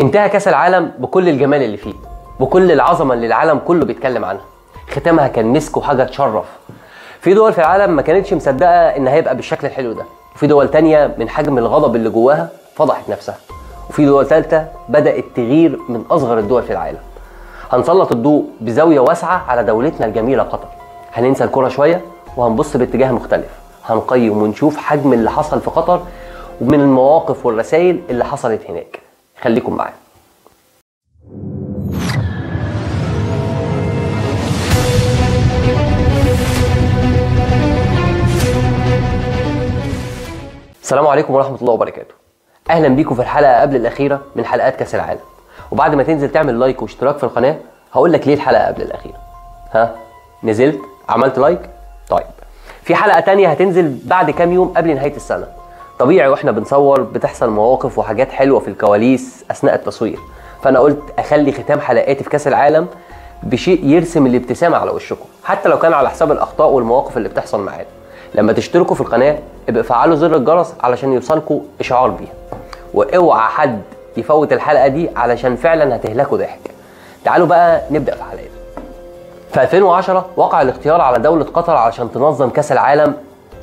انتهى كاس العالم بكل الجمال اللي فيه، بكل العظمه اللي العالم كله بيتكلم عنها. ختامها كان مسك وحاجه تشرف. في دول في العالم ما كانتش مصدقه ان هيبقى بالشكل الحلو ده، وفي دول تانية من حجم الغضب اللي جواها فضحت نفسها، وفي دول ثالثه بدات تغير من اصغر الدول في العالم. هنسلط الضوء بزاويه واسعه على دولتنا الجميله قطر. هننسى الكره شويه وهنبص باتجاه مختلف، هنقيم ونشوف حجم اللي حصل في قطر ومن المواقف والرسائل اللي حصلت هناك. خليكم معايا. السلام عليكم ورحمة الله وبركاته. أهلا بيكم في الحلقة قبل الأخيرة من حلقات كأس العالم. وبعد ما تنزل تعمل لايك واشتراك في القناة هقول لك ليه الحلقة قبل الأخيرة. ها؟ نزلت؟ عملت لايك؟ طيب. في حلقة تانية هتنزل بعد كام يوم قبل نهاية السنة. طبيعي واحنا بنصور بتحصل مواقف وحاجات حلوة في الكواليس أثناء التصوير. فأنا قلت أخلي ختام حلقاتي في كأس العالم بشيء يرسم الابتسامة على وشكم، حتى لو كان على حساب الأخطاء والمواقف اللي بتحصل معانا. لما تشتركوا في القناة ابقوا فعلوا زر الجرس علشان يوصلكوا إشعار بيها. واوعى حد يفوت الحلقة دي علشان فعلا هتهلكوا ضحك. تعالوا بقى نبدأ في حلقتنا. في 2010 وقع الاختيار على دولة قطر علشان تنظم كأس العالم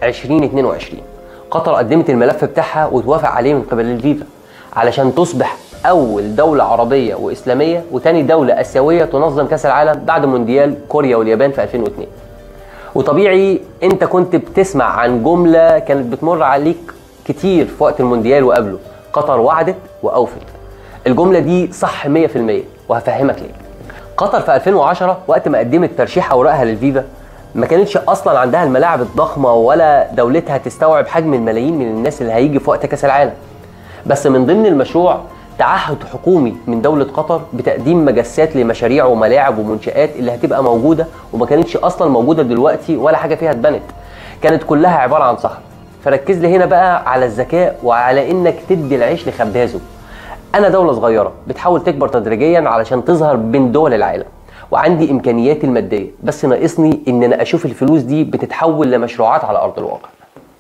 2022. قطر قدمت الملف بتاعها وتوافق عليه من قبل الفيفا علشان تصبح أول دولة عربية وإسلامية وتاني دولة آسيوية تنظم كأس العالم بعد مونديال كوريا واليابان في 2002. وطبيعي انت كنت بتسمع عن جملة كانت بتمر عليك كتير في وقت المونديال وقبله: قطر وعدت وأوفت. الجملة دي صح 100% وهفهمك ليه. قطر في 2010 وقت ما قدمت ترشيح أوراقها للفيفا ما كانتش أصلا عندها الملاعب الضخمة ولا دولتها تستوعب حجم الملايين من الناس اللي هيجي في وقت كأس العالم. بس من ضمن المشروع تعهد حكومي من دولة قطر بتقديم مجسات لمشاريع وملاعب ومنشآت اللي هتبقى موجودة وما كانتش أصلا موجودة دلوقتي ولا حاجة فيها اتبنت، كانت كلها عبارة عن صحراء. فركز لي هنا بقى على الذكاء وعلى إنك تدي العيش لخبازه. أنا دولة صغيرة بتحاول تكبر تدريجيا علشان تظهر بين دول العالم، وعندي إمكانياتي المادية، بس ناقصني إن أنا أشوف الفلوس دي بتتحول لمشروعات على أرض الواقع.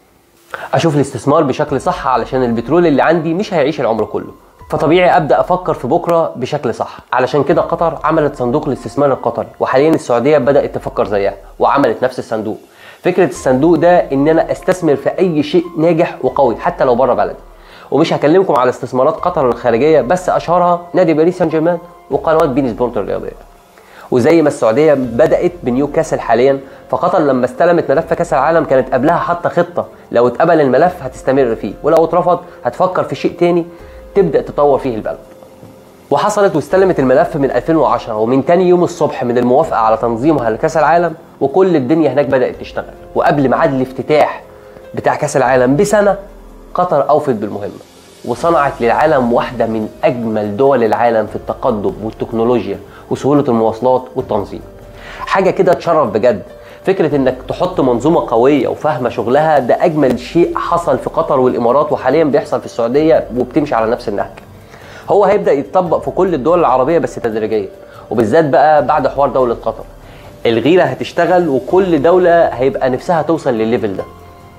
أشوف الاستثمار بشكل صح علشان البترول اللي عندي مش هيعيش العمر كله، فطبيعي ابدا افكر في بكره بشكل صح. علشان كده قطر عملت صندوق الاستثمار القطري، وحاليا السعوديه بدات تفكر زيها وعملت نفس الصندوق. فكره الصندوق ده ان انا استثمر في اي شيء ناجح وقوي حتى لو بره بلدي. ومش هكلمكم على استثمارات قطر الخارجيه بس، اشهرها نادي باريس سان جيرمان وقنوات بين سبورت الرياضيه. وزي ما السعوديه بدات بنيوكاسل حاليا، فقطر لما استلمت ملف كاس العالم كانت قبلها حاطه خطه لو اتقبل الملف هتستمر فيه، ولو اترفض هتفكر في شيء تاني تبدأ تطور فيه البلد. وحصلت واستلمت الملف من 2010، ومن تاني يوم الصبح من الموافقة على تنظيمها لكأس العالم وكل الدنيا هناك بدأت تشتغل. وقبل ميعاد الافتتاح بتاع كأس العالم بسنة قطر أوفت بالمهمة وصنعت للعالم واحدة من أجمل دول العالم في التقدم والتكنولوجيا وسهولة المواصلات والتنظيم. حاجة كده تشرف بجد. فكرة انك تحط منظومة قوية وفاهمة شغلها ده اجمل شيء حصل في قطر والامارات، وحاليا بيحصل في السعودية وبتمشي على نفس النهج. هو هيبدأ يتطبق في كل الدول العربية بس تدريجيا، وبالذات بقى بعد حوار دولة قطر. الغيرة هتشتغل وكل دولة هيبقى نفسها توصل للليفل ده.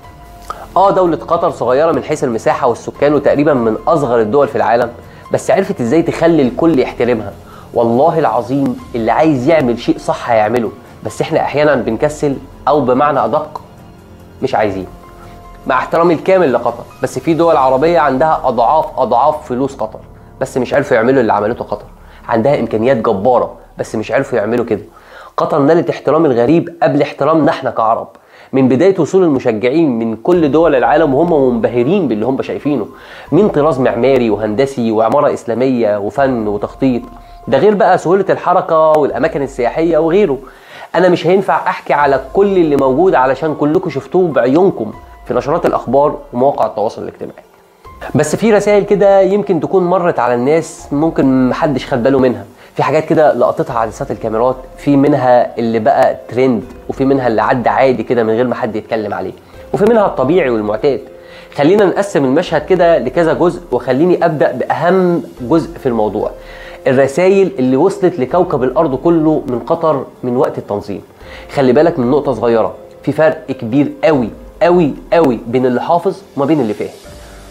دولة قطر صغيرة من حيث المساحة والسكان وتقريبا من اصغر الدول في العالم، بس عرفت ازاي تخلي الكل يحترمها. والله العظيم اللي عايز يعمل شيء صح هيعمله، بس احنا احيانا بنكسل او بمعنى ادق مش عايزين. مع احترامي الكامل لقطر، بس في دول عربية عندها اضعاف فلوس قطر بس مش عرفوا يعملوا اللي عملته قطر. عندها امكانيات جبارة بس مش عرفوا يعملوا كده. قطر نالت احترام الغريب قبل احترامنا احنا كعرب. من بداية وصول المشجعين من كل دول العالم وهم منبهرين باللي هم شايفينه من طراز معماري وهندسي وعمارة اسلامية وفن وتخطيط، ده غير بقى سهولة الحركة والاماكن السياحية وغيره. انا مش هينفع احكي على كل اللي موجود علشان كلكم شفتوه بعيونكم في نشرات الاخبار ومواقع التواصل الاجتماعي. بس في رسائل كده يمكن تكون مرت على الناس ممكن محدش خد باله منها. في حاجات كده لقطتها عدسات الكاميرات، في منها اللي بقى ترند وفي منها اللي عدى عادي كده من غير ما حد يتكلم عليه، وفي منها الطبيعي والمعتاد. خلينا نقسم المشهد كده لكذا جزء، وخليني ابدا باهم جزء في الموضوع: الرسائل اللي وصلت لكوكب الارض كله من قطر من وقت التنظيم. خلي بالك من نقطة صغيرة، في فرق كبير قوي قوي قوي بين اللي حافظ وما بين اللي فاهم.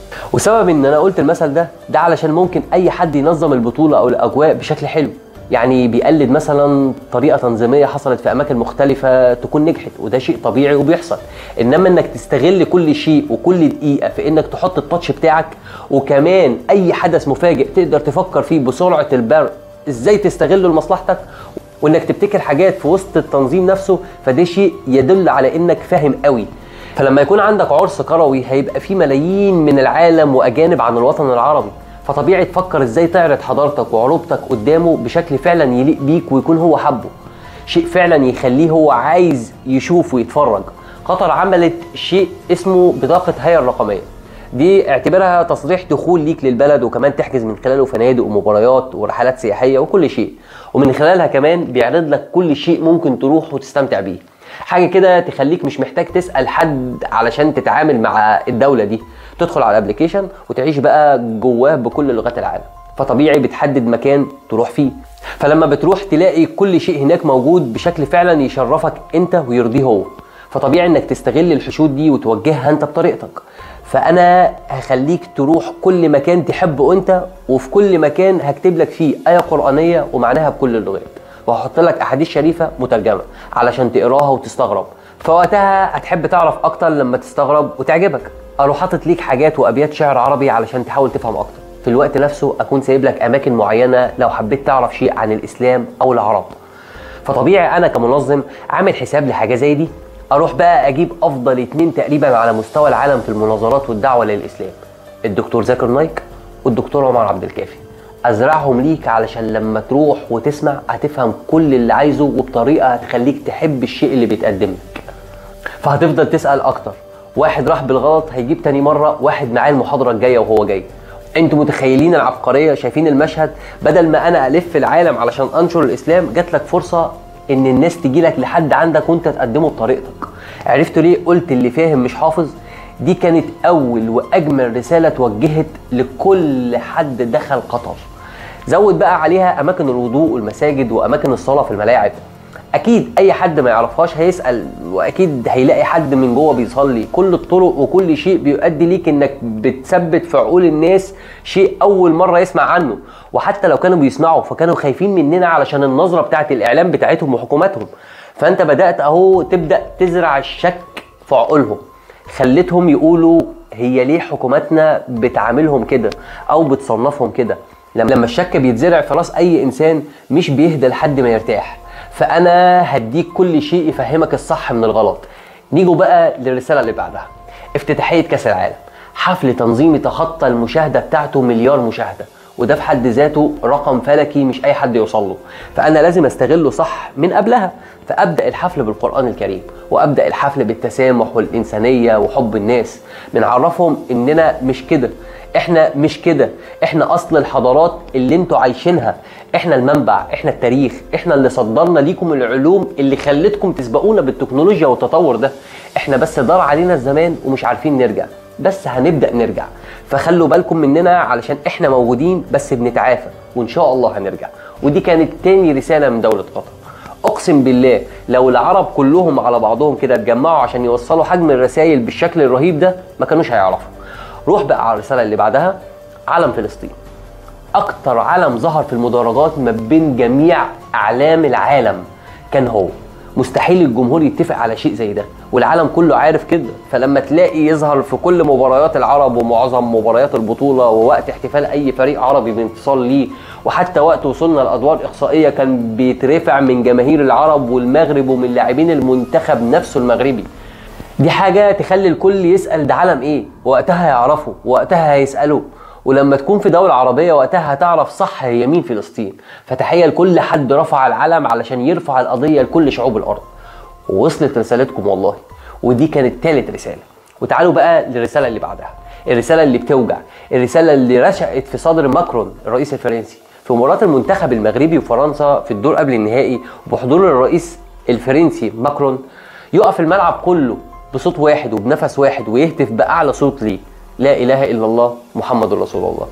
وسبب ان انا قلت المثل ده علشان ممكن اي حد ينظم البطوله او الاجواء بشكل حلو، يعني بيقلد مثلا طريقه تنظيميه حصلت في اماكن مختلفه تكون نجحت، وده شيء طبيعي وبيحصل. انما انك تستغل كل شيء وكل دقيقه في انك تحط التاتش بتاعك، وكمان اي حدث مفاجئ تقدر تفكر فيه بسرعه البرق ازاي تستغله لمصلحتك، وانك تبتكر حاجات في وسط التنظيم نفسه، فده شيء يدل على انك فاهم قوي. فلما يكون عندك عرس كروي هيبقى فيه ملايين من العالم واجانب عن الوطن العربي، فطبيعي تفكر ازاي تعرض حضارتك وعروبتك قدامه بشكل فعلا يليق بيك ويكون هو حبه، شيء فعلا يخليه هو عايز يشوف ويتفرج. قطر عملت شيء اسمه بطاقة هيئة الرقمية، دي اعتبرها تصريح دخول ليك للبلد، وكمان تحجز من خلاله فنادق ومباريات ورحلات سياحية وكل شيء، ومن خلالها كمان بيعرض لك كل شيء ممكن تروح وتستمتع بيه. حاجة كده تخليك مش محتاج تسأل حد علشان تتعامل مع الدولة دي، تدخل على الابليكيشن وتعيش بقى جواه بكل لغات العالم. فطبيعي بتحدد مكان تروح فيه، فلما بتروح تلاقي كل شيء هناك موجود بشكل فعلا يشرفك انت ويرضيه هو، فطبيعي انك تستغل الحشود دي وتوجهها انت بطريقتك. فانا هخليك تروح كل مكان تحبه انت، وفي كل مكان هكتب لك فيه آية قرآنية ومعناها بكل اللغات، وهحط لك احاديث شريفه مترجمه علشان تقراها وتستغرب، فوقتها هتحب تعرف اكتر لما تستغرب وتعجبك. اروح حاطط ليك حاجات وابيات شعر عربي علشان تحاول تفهم اكتر، في الوقت نفسه اكون سايب لك اماكن معينه لو حبيت تعرف شيء عن الاسلام او العرب. فطبيعي انا كمنظم عامل حساب لحاجه زي دي، اروح بقى اجيب افضل 2 تقريبا على مستوى العالم في المناظرات والدعوه للاسلام، الدكتور زاكر نايك والدكتور عمر عبد الكافي، ازرعهم ليك علشان لما تروح وتسمع هتفهم كل اللي عايزه وبطريقه هتخليك تحب الشيء اللي بيتقدم لك. فهتفضل تسال اكتر، واحد راح بالغلط هيجيب تاني مره واحد معاه المحاضره الجايه وهو جاي. انتوا متخيلين العبقريه؟ شايفين المشهد؟ بدل ما انا الف العالم علشان انشر الاسلام، جات لك فرصه ان الناس تجي لك لحد عندك وانت تقدمه بطريقتك. عرفتوا ليه قلت اللي فاهم مش حافظ؟ دي كانت اول واجمل رساله توجهت لكل حد دخل قطر. زود بقى عليها اماكن الوضوء والمساجد واماكن الصلاه في الملاعب، اكيد اي حد ما يعرفهاش هيسال، واكيد هيلاقي حد من جوه بيصلي. كل الطرق وكل شيء بيؤدي ليك انك بتثبت في عقول الناس شيء اول مره يسمع عنه، وحتى لو كانوا بيسمعوا فكانوا خايفين مننا علشان النظره بتاعت الاعلام بتاعتهم وحكوماتهم. فانت بدات اهو تبدا تزرع الشك في عقولهم، خليتهم يقولوا هي ليه حكوماتنا بتعاملهم كده او بتصنفهم كده. لما الشك بيتزرع في راس اي انسان مش بيهدى لحد ما يرتاح. فانا هديك كل شيء يفهمك الصح من الغلط. نيجوا بقى للرساله اللي بعدها، افتتاحيه كاس العالم، حفل تنظيمي تخطى المشاهده بتاعته 1,000,000 مشاهده، وده في حد ذاته رقم فلكي مش اي حد يوصل له، فانا لازم استغله صح من قبلها. فابدا الحفل بالقران الكريم، وابدا الحفل بالتسامح والانسانيه وحب الناس، بنعرفهم اننا مش كده، احنا مش كده، احنا اصل الحضارات اللي انتوا عايشينها، احنا المنبع، احنا التاريخ، احنا اللي صدرنا ليكم العلوم اللي خلتكم تسبقونا بالتكنولوجيا والتطور ده. احنا بس دار علينا الزمان ومش عارفين نرجع، بس هنبدأ نرجع، فخلوا بالكم مننا علشان احنا موجودين بس بنتعافى، وان شاء الله هنرجع. ودي كانت تاني رسالة من دولة قطر. اقسم بالله لو العرب كلهم على بعضهم كده اتجمعوا عشان يوصلوا حجم الرسائل بالشكل الرهيب ده ما كانوش هيعرفوا. روح بقى على الرسالة اللي بعدها، علم فلسطين. اكتر علم ظهر في المدرجات ما بين جميع اعلام العالم كان هو. مستحيل الجمهور يتفق على شيء زي ده، والعالم كله عارف كده. فلما تلاقي يظهر في كل مباريات العرب ومعظم مباريات البطولة ووقت احتفال اي فريق عربي بانتصار ليه، وحتى وقت وصلنا لادوار اقصائية كان بيترفع من جماهير العرب والمغرب ومن لاعبين المنتخب نفسه المغربي، دي حاجة تخلي الكل يسأل ده علم ايه، وقتها يعرفوا وقتها هيسألوا. ولما تكون في دولة عربية وقتها هتعرف صح هي مين فلسطين. فتحية لكل حد رفع العلم علشان يرفع القضية لكل شعوب الأرض. ووصلت رسالتكم والله، ودي كانت ثالث رسالة. وتعالوا بقى للرسالة اللي بعدها، الرسالة اللي بتوجع، الرسالة اللي رشقت في صدر ماكرون الرئيس الفرنسي في مباراة المنتخب المغربي وفرنسا في الدور قبل النهائي، وبحضور الرئيس الفرنسي ماكرون، يقف الملعب كله بصوت واحد وبنفس واحد ويهتف بأعلى صوت ليه: لا إله إلا الله محمد رسول الله.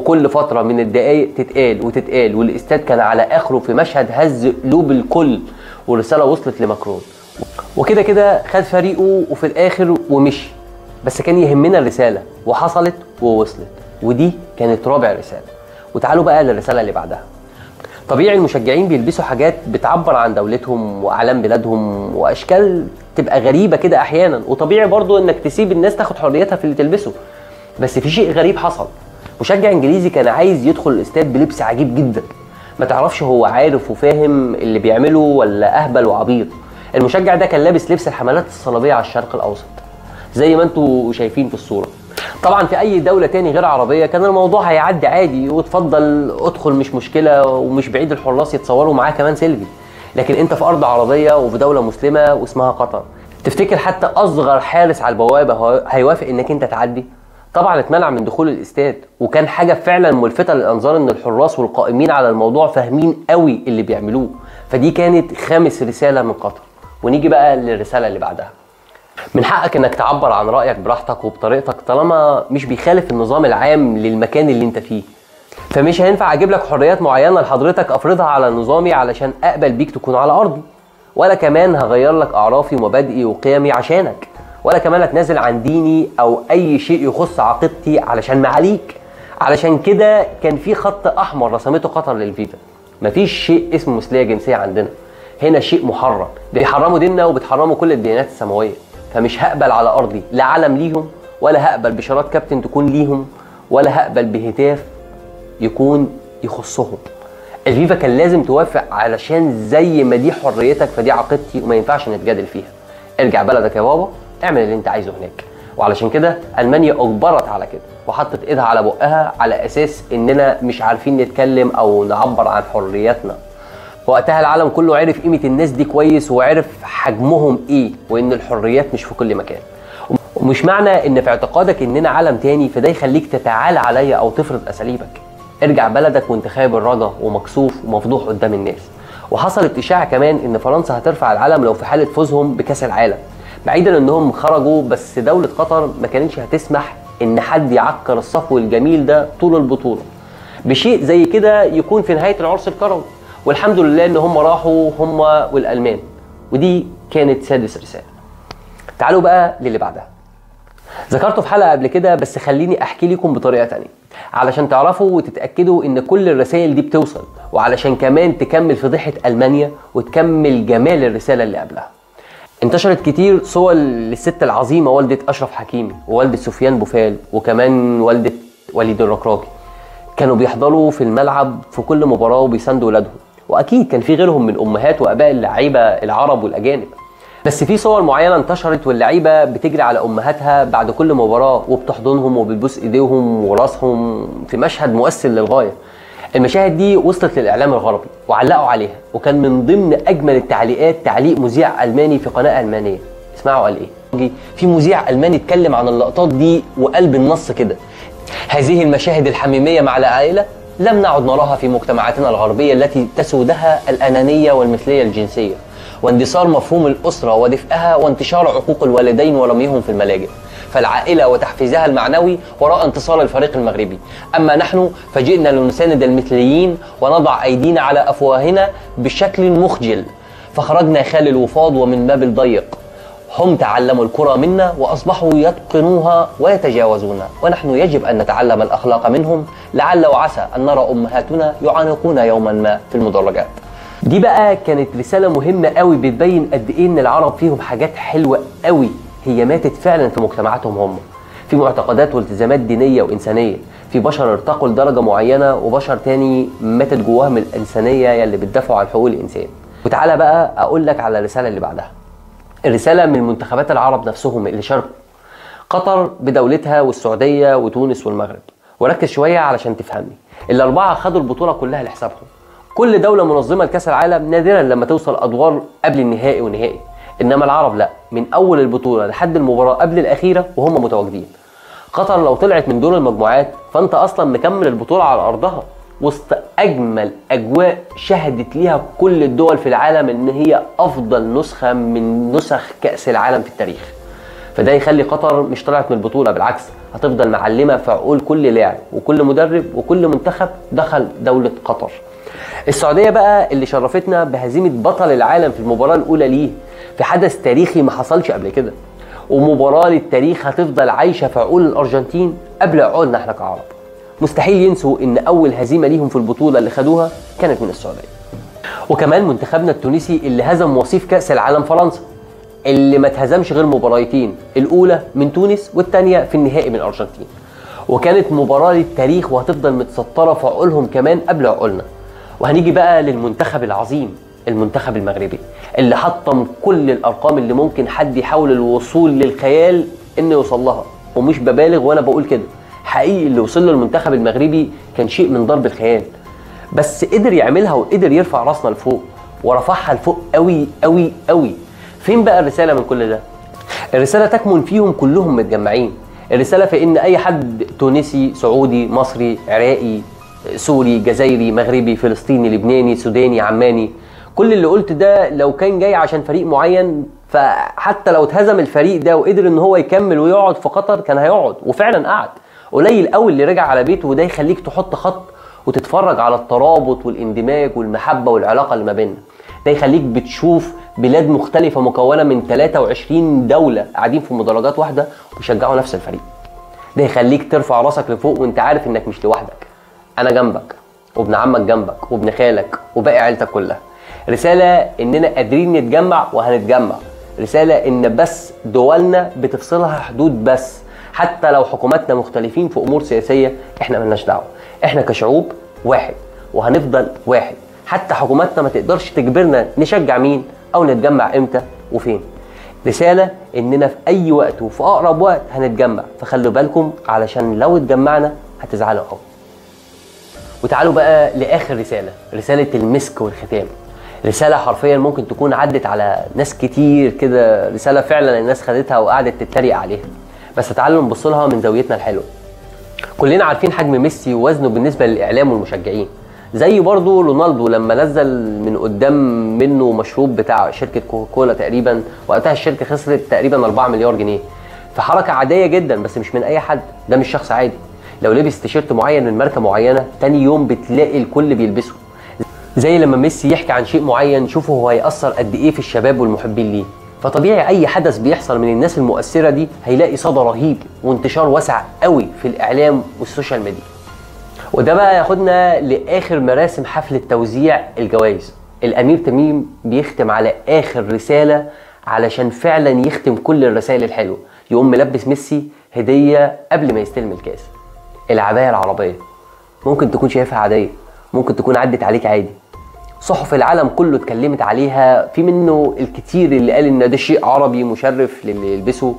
وكل فتره من الدقائق تتقال وتتقال، والاستاد كان على اخره في مشهد هز قلوب الكل، والرساله وصلت لماكرون. وكده كده خد فريقه وفي الاخر ومشي، بس كان يهمنا الرساله، وحصلت ووصلت، ودي كانت رابع رساله. وتعالوا بقى للرساله اللي بعدها. طبيعي المشجعين بيلبسوا حاجات بتعبر عن دولتهم واعلام بلادهم واشكال تبقى غريبه كده احيانا، وطبيعي برضو انك تسيب الناس تاخد حريتها في اللي تلبسه. بس في شيء غريب حصل، مشجع انجليزي كان عايز يدخل الاستاد بلبس عجيب جدا، ما تعرفش هو عارف وفاهم اللي بيعمله ولا اهبل وعبيط. المشجع ده كان لابس لبس الحملات الصليبيه على الشرق الاوسط زي ما انتوا شايفين في الصوره. طبعا في اي دولة تاني غير عربية كان الموضوع هيعدي عادي، وتفضل ادخل مش مشكلة، ومش بعيد الحراس يتصوروا معاه كمان سيلفي. لكن انت في ارض عربية وفي دولة مسلمة واسمها قطر، تفتكر حتى اصغر حارس على البوابة هيوافق انك انت تعدي؟ طبعا اتمنع من دخول الاستاد، وكان حاجة فعلا ملفتة للانظار ان الحراس والقائمين على الموضوع فاهمين قوي اللي بيعملوه. فدي كانت خامس رسالة من قطر. ونيجي بقى للرسالة اللي بعدها. من حقك انك تعبر عن رأيك براحتك وبطريقتك طالما مش بيخالف النظام العام للمكان اللي انت فيه. فمش هينفع اجيب لك حريات معينة لحضرتك افرضها على نظامي علشان اقبل بيك تكون على ارضي، ولا كمان هغير لك اعرافي ومبادئي وقيمي عشانك، ولا كمان اتنازل عن ديني او اي شيء يخص عقيدتي علشان معاليك. علشان كده كان في خط احمر رسمته قطر للفيفا. مفيش شيء اسمه مثلية جنسية عندنا، هنا شيء محرم، بيحرموا ديننا وبتحرموا كل الديانات السماوية. فمش هقبل على ارضي لا علم ليهم، ولا هقبل بشارات كابتن تكون ليهم، ولا هقبل بهتاف يكون يخصهم. الفيفا كان لازم توافق علشان زي ما دي حريتك فدي عقيدتي وما ينفعش نتجادل فيها. ارجع بلدك يا بابا، اعمل اللي انت عايزه هناك. وعلشان كده المانيا اجبرت على كده وحطت ايدها على بقها على اساس اننا مش عارفين نتكلم او نعبر عن حرياتنا. وقتها العالم كله عرف قيمة الناس دي كويس، وعرف حجمهم ايه، وان الحريات مش في كل مكان. ومش معنى ان في اعتقادك اننا عالم تاني فده يخليك تتعالى عليا او تفرض اساليبك. ارجع بلدك وانت خايب الرجا ومكسوف ومفضوح قدام الناس. وحصلت اشاعة كمان ان فرنسا هترفع العلم لو في حالة فوزهم بكاس العالم، بعيدا انهم خرجوا، بس دولة قطر ما كانتش هتسمح ان حد يعكر الصفو الجميل ده طول البطولة بشيء زي كده يكون في نهاية العرس الكروي. والحمد لله ان هم راحوا، هم والالمان. ودي كانت سادس رسالة. تعالوا بقى للي بعدها. ذكرته في حلقة قبل كده، بس خليني احكي لكم بطريقة تانية علشان تعرفوا وتتأكدوا ان كل الرسائل دي بتوصل، وعلشان كمان تكمل فضيحة المانيا وتكمل جمال الرسالة اللي قبلها. انتشرت كتير صور للست العظيمة والدة اشرف حكيمي، ووالدة سفيان بوفال، وكمان والدة وليد الركراكي. كانوا بيحضروا في الملعب في كل مباراة وبيساندوا ولادهم، واكيد كان في غيرهم من امهات واباء اللعيبه العرب والاجانب. بس في صور معينه انتشرت واللعيبه بتجري على امهاتها بعد كل مباراه وبتحضنهم وبتبوس ايديهم وراسهم في مشهد مؤثر للغايه. المشاهد دي وصلت للاعلام الغربي وعلقوا عليها، وكان من ضمن اجمل التعليقات تعليق مذيع الماني في قناه المانيه. اسمعوا قال ايه. في مذيع الماني اتكلم عن اللقطات دي وقلب النص كده: هذه المشاهد الحميميه مع العائله لم نعد نراها في مجتمعاتنا الغربية التي تسودها الأنانية والمثلية الجنسية، واندثار مفهوم الأسرة ودفئها، وانتشار عقوق الوالدين ورميهم في الملاجئ. فالعائلة وتحفيزها المعنوي وراء انتصار الفريق المغربي، أما نحن فجئنا لنساند المثليين ونضع أيدينا على أفواهنا بشكل مخجل، فخرجنا خال الوفاض ومن باب الضيق. هم تعلموا الكرة منا وأصبحوا يتقنوها ويتجاوزونها، ونحن يجب أن نتعلم الأخلاق منهم، لعل وعسى أن نرى أمهاتنا يعانقون يوما ما في المدرجات. دي بقى كانت رسالة مهمة قوي بتبين قد إيه إن العرب فيهم حاجات حلوة قوي هي ماتت فعلا في مجتمعاتهم هم، في معتقدات والتزامات دينية وإنسانية، في بشر ارتقوا لدرجة معينة وبشر تاني ماتت جواهم الإنسانية يلي بتدافعوا عن حقوق الإنسان. وتعالى بقى أقول لك على الرسالة اللي بعدها. الرسالة من منتخبات العرب نفسهم اللي شاركوا، قطر بدولتها والسعودية وتونس والمغرب. وركز شوية علشان تفهمني، الأربعة خدوا البطولة كلها لحسابهم. كل دولة منظمة لكأس العالم نادرا لما توصل أدوار قبل النهائي ونهائي، إنما العرب لا، من أول البطولة لحد المباراة قبل الأخيرة وهم متواجدين. قطر لو طلعت من دور المجموعات فأنت أصلا مكمل البطولة على أرضها وسط أجمل أجواء شهدت ليها كل الدول في العالم إن هي أفضل نسخة من نسخ كأس العالم في التاريخ. فده يخلي قطر مش طلعت من البطولة، بالعكس هتفضل معلمه في عقول كل لاعب وكل مدرب وكل منتخب دخل دوله قطر. السعوديه بقى اللي شرفتنا بهزيمه بطل العالم في المباراه الاولى ليه في حدث تاريخي ما حصلش قبل كده، ومباراه للتاريخ هتفضل عايشه في عقول الارجنتين قبل عقولنا احنا كعرب. مستحيل ينسوا ان اول هزيمه ليهم في البطوله اللي خدوها كانت من السعوديه. وكمان منتخبنا التونسي اللي هزم وصيف كاس العالم فرنسا، اللي ما اتهزمش غير مباراتين، الاولى من تونس والثانيه في النهائي من الارجنتين، وكانت مباراه للتاريخ وهتفضل متسطره في عقولهم كمان قبل عقولنا. وهنيجي بقى للمنتخب العظيم، المنتخب المغربي اللي حطم كل الارقام اللي ممكن حد يحاول الوصول للخيال انه يوصل لها، ومش ببالغ وانا بقول كده، حقيقي اللي وصل له المنتخب المغربي كان شيء من ضرب الخيال، بس قدر يعملها وقدر يرفع راسنا لفوق، ورفعها لفوق قوي قوي قوي. فين بقى الرساله من كل ده؟ الرساله تكمن فيهم كلهم متجمعين، الرساله في ان اي حد تونسي، سعودي، مصري، عراقي، سوري، جزائري، مغربي، فلسطيني، لبناني، سوداني، عماني، كل اللي قلت ده لو كان جاي عشان فريق معين، فحتى لو اتهزم الفريق ده وقدر ان هو يكمل ويقعد في قطر كان هيقعد، وفعلا قعد. قليل قوي اللي رجع على بيته، وده يخليك تحط خط وتتفرج على الترابط والاندماج والمحبه والعلاقه اللي ما بيننا. ده يخليك بتشوف بلاد مختلفه مكونه من 23 دوله قاعدين في مدرجات واحده وبيشجعوا نفس الفريق. ده يخليك ترفع راسك لفوق وانت عارف انك مش لوحدك، انا جنبك وابن عمك جنبك وابن خالك وباقي عيلتك كلها. رساله اننا قادرين نتجمع وهنتجمع، رساله ان بس دولنا بتفصلها حدود، بس حتى لو حكوماتنا مختلفين في امور سياسيه احنا ملناش دعوه، احنا كشعوب واحد وهنفضل واحد، حتى حكوماتنا ما تقدرش تجبرنا نشجع مين او نتجمع امتى وفين. رساله اننا في اي وقت وفي اقرب وقت هنتجمع، فخلوا بالكم علشان لو اتجمعنا هتزعلوا قوي. وتعالوا بقى لاخر رساله، رساله المسك والختام. رساله حرفيا ممكن تكون عدت على ناس كتير كده، رساله فعلا الناس خدتها وقعدت تتريق عليها، بس تعالوا نبص لها من زاويتنا الحلوه. كلنا عارفين حجم ميسي ووزنه بالنسبه للاعلام والمشجعين، زي برضه رونالدو لما نزل من قدام منه مشروب بتاع شركه كوكاكولا تقريبا، وقتها الشركه خسرت تقريبا 4 مليار جنيه. فحركه عاديه جدا، بس مش من اي حد، ده مش شخص عادي. لو لبس تيشيرت معين من ماركه معينه تاني يوم بتلاقي الكل بيلبسه. زي لما ميسي يحكي عن شيء معين شوفوا هو هيأثر قد ايه في الشباب والمحبين ليه. فطبيعي اي حدث بيحصل من الناس المؤثره دي هيلاقي صدى رهيب وانتشار واسع قوي في الاعلام والسوشيال ميديا. وده بقى ياخدنا لاخر مراسم حفله توزيع الجوائز. الامير تميم بيختم على اخر رساله علشان فعلا يختم كل الرسائل الحلوه، يقوم ملبس ميسي هديه قبل ما يستلم الكاس. العبايه العربيه ممكن تكون شايفها عاديه، ممكن تكون عدت عليك عادي، صحف العالم كله اتكلمت عليها، في منه الكتير اللي قال ان ده شيء عربي مشرف للي يلبسه،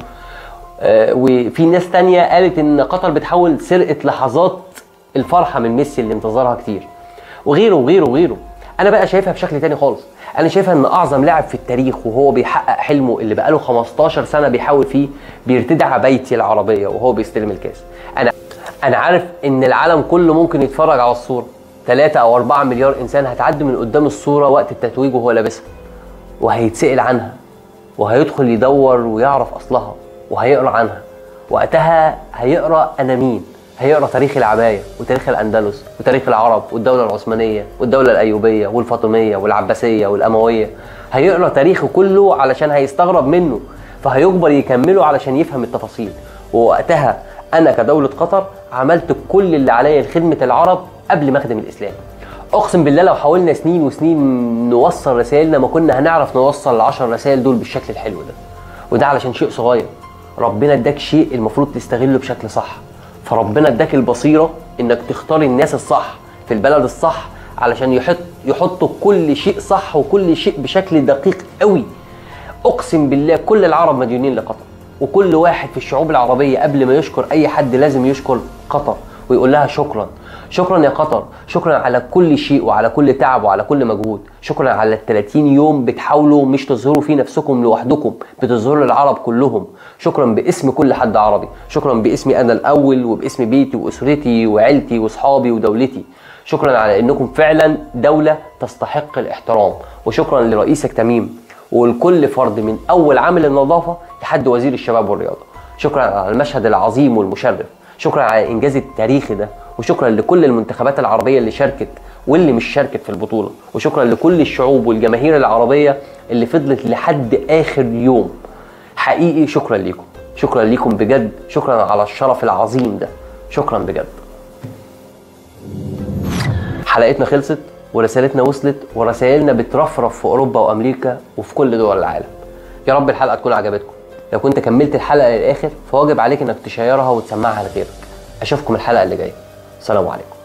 وفي ناس تانية قالت ان قطر بتحاول سرقة لحظات الفرحة من ميسي اللي انتظرها كتير، وغيره وغيره وغيره. انا بقى شايفها بشكل تاني خالص، انا شايفها ان اعظم لاعب في التاريخ وهو بيحقق حلمه اللي بقاله 15 سنة بيحاول فيه، بيرتدع بيتي العربية وهو بيستلم الكاس. انا عارف ان العالم كله ممكن يتفرج على الصورة، 3 أو 4 مليار إنسان هتعدي من قدام الصورة وقت التتويج وهو لابسها، وهيتسأل عنها وهيدخل يدور ويعرف أصلها وهيقرأ عنها. وقتها هيقرأ أنا مين، هيقرأ تاريخ العباية وتاريخ الأندلس وتاريخ العرب والدولة العثمانية والدولة الأيوبية والفاطمية والعباسية والأموية، هيقرأ تاريخه كله علشان هيستغرب منه، فهيجبر يكمله علشان يفهم التفاصيل. ووقتها أنا كدولة قطر عملت كل اللي عليا لخدمة العرب قبل ما اخدم الاسلام. اقسم بالله لو حاولنا سنين وسنين نوصل رسائلنا ما كنا هنعرف نوصل ال10 رسائل دول بالشكل الحلو ده. وده علشان شيء صغير، ربنا اداك شيء المفروض تستغله بشكل صح، فربنا اداك البصيره انك تختار الناس الصح في البلد الصح علشان يحطوا كل شيء صح وكل شيء بشكل دقيق قوي. اقسم بالله كل العرب مديونين لقطر، وكل واحد في الشعوب العربيه قبل ما يشكر اي حد لازم يشكر قطر ويقول لها شكرا، شكرا يا قطر، شكرا على كل شيء وعلى كل تعب وعلى كل مجهود، شكرا على ال 30 يوم بتحاولوا مش تظهروا فيه نفسكم لوحدكم، بتظهروا للعرب كلهم. شكرا باسم كل حد عربي، شكرا باسمي انا الاول وباسم بيتي واسرتي وعيلتي واصحابي ودولتي. شكرا على انكم فعلا دولة تستحق الاحترام، وشكرا لرئيسك تميم ولكل فرد من اول عامل النظافة لحد وزير الشباب والرياضة. شكرا على المشهد العظيم والمشرف، شكرا على الانجاز التاريخي ده، وشكرا لكل المنتخبات العربيه اللي شاركت واللي مش شاركت في البطوله، وشكرا لكل الشعوب والجماهير العربيه اللي فضلت لحد اخر يوم. حقيقي شكرا ليكم، شكرا ليكم بجد، شكرا على الشرف العظيم ده، شكرا بجد. حلقتنا خلصت ورسالتنا وصلت، ورسائلنا بترفرف في اوروبا وامريكا وفي كل دول العالم. يا رب الحلقه تكون عجبتكم. لو كنت كملت الحلقه للاخر فواجب عليك انك تشيرها وتسمعها لغيرك. اشوفكم الحلقه اللي جايه. السلام عليكم.